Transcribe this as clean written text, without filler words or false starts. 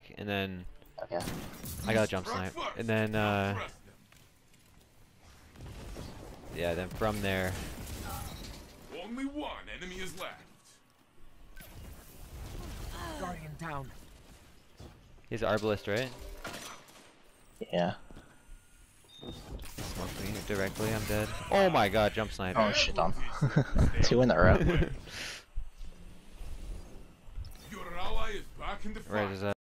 and then Okay. I got a jump snipe, and then yeah, then from there. Only one enemy is left. Guardian down. He's Arbalist, right? Yeah. Smoke me directly, I'm dead. Oh my god, jump snipe. Oh shit on. 2 in a row. Your ally is back in the fight. Right, is that?